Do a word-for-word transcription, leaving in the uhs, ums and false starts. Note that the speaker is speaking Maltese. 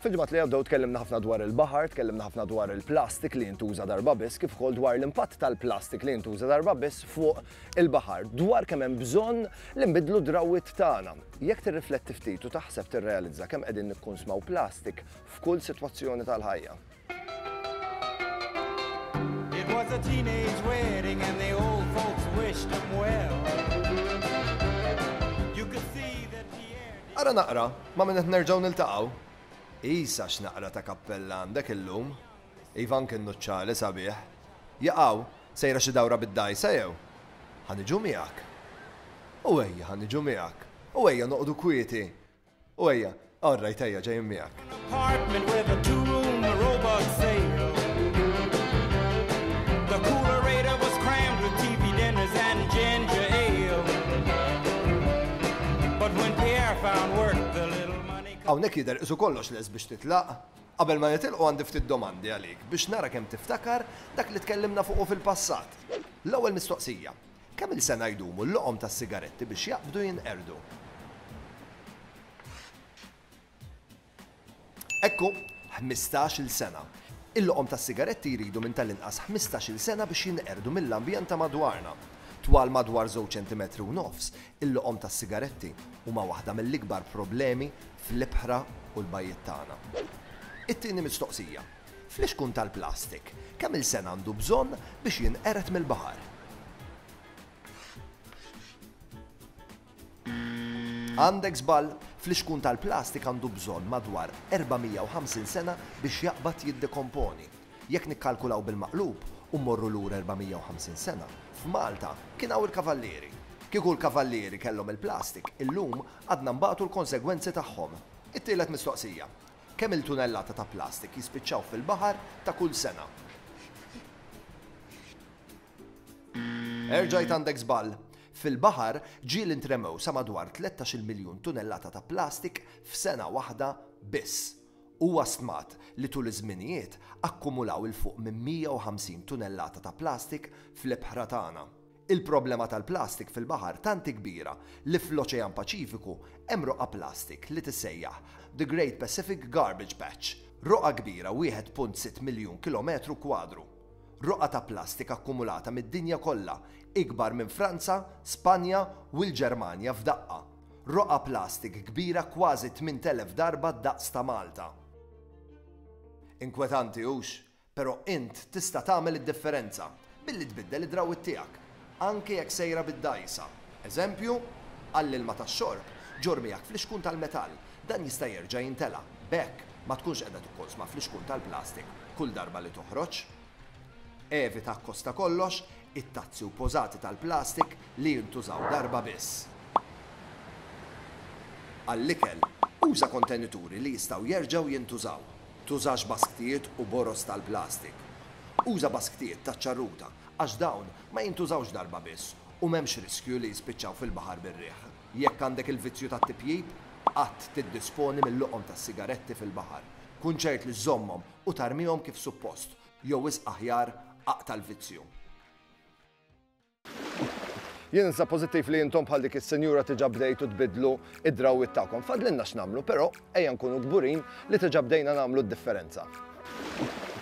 Fil-ġimgħat li għaddew tkellimna ħafna dwar il-baħar, tkellimna ħafna dwar il-plastik li jintuża darba biss, kif ukoll dwar l-impatt tal-plastik li jintuża darba biss fuq il-baħar, dwar kemm hemm bżonn li nbidlu drawwiet tagħna. Jekk tirrifletti ftit u taħseb tirrealizza kemm qegħdin nikkonsmaw plastik f'kull sitwazzjoni tal-ħajja. It was a teenage wedding and the old folks wished him well. You could see that the air. Ara naqra, ma minnet nerġgħu niltaqgħu. Isa x'naqra ta' kappella għandek illum. Ivan kien nuċċali sabiħ. Jaqgħu sejra xi dawra bid-dajsa jew. Ħaniġu miegħek. U ejja ħaniġu miegħek. U ejja noqogħdu kwieti. U ejja, orrajt ejja ġejjin miegħek. Apartment with a two-room robot sale. The coolerator was crammed with T V dinners and ginger ale. But when Pierre found work, the little money. Hawnhekk jidher isu kollox les biex titlaq. Qabel ma nitilqu għandi ftit domandi għalik biex nara kemm tiftakar dak li tkellimna fuqu fil-passat. L-ewwel mistoqsija. Kemm il-sena jdumu l-loqom tas-sigaretti biex jaqbdu jinqerdu? Ekku, ħmistax-il sena. Il-loqom tas-sigaretti jridu minn tal-inqas ħmistax-il sena biex jinqerdu mill-ambjent ta' madwarna. Twal madwar żewġ ċentimetri u nofs, il-loqom tas-sigaretti huma waħda mill-ikbar problemi fl-ibħra u l-bajjiet tagħna. It-tieni mistoqsija. Fl-ixkun tal-plastik, kemm il-sena għandu bżonn biex jinqered mill-baħar? Għandek żball, fl-ixkun tal-plastik għandu bżonn madwar erba'mija u ħamsin sena biex jaqbad jiddekomponi. Jekk nikkalkulaw bil-maqlub u mmorru lura erba'mija u ħamsin sena, f'Malta kien hawn il-kavallieri. Kieku l-kavallieri kellhom il-plastik, illum għadna mbagħtu l-konsegwenzi tagħhom. It-tielet mistoqsija. Kemm il-tunellata ta' plastik jispiċċaw fil-baħar ta' kull sena? Erġajt għandek żball. Fil-baħar ġiel intremew sa madwar tlettax-il miljun tunellata ta' plastik f'sena waħda biss. Huwa stmat li tul iż-żminijiet akkumulaw il fuq minn mija u ħamsin tunellata ta' plastik fl-ibħra tagħna. Il-problema tal-plastik fil-baħar tanti kbira li fl-Oċean Paċifiku hemm roqqa plastik li tissejjaħ The Great Pacific Garbage Patch, roqqa kbira wieħed punt sitt miljun kilometru kwadru. Roqqa ta' plastik akkumulata mid-dinja kollha, ikbar minn Franza, Spanja u l-Ġermanja f'daqqa. Roqqa plastik kbira kważi tmien elef darba d-daqs ta' Malta. Inkwetanti hux, però int tista' tagħmel id-differenza billi tbiddel id-drawwiet tiegħek, anke jekk sejra bid-dajsa. Eżempju, għall-ilma tax-xorb, ġor miegħek fl-ixkun tal-metall, dan jista' jerġa' jintela. B'hekk ma tkunx qiegħda tikkonsma fl-ixkun tal-plastik kull darba li toħroġ. Evita akkosta kollox it-tazzi u pożati tal-plastik li jintużaw darba biss. Għall-ikel, uża kontenituri li jistgħu jerġgħu jintużaw. Tużax basktijiet u boros tal-plastik. Uża basktijiet ta' ċarruta għax dawn ma jintużawx darba biss u m'hemmx riskju li jispiċċaw fil-baħar bir-riħ. Jekk għandek il-vizzju tat-tipjib, qatt tiddisponi mill-loqom tas-sigaretti fil-baħar. Kun ċert li żommhom u tarmihom kif suppost, jew wisq aħjar aqta' l-vizzju. Jien nsa pożittiv li intom bħal dik is-senjura tiġa bdejtu tbidlu id-drawwiet tagħkom. Fadlinna x'nagħmlu, però ejja nkunu kburin li tiġa bdejna nagħmlu d-differenza.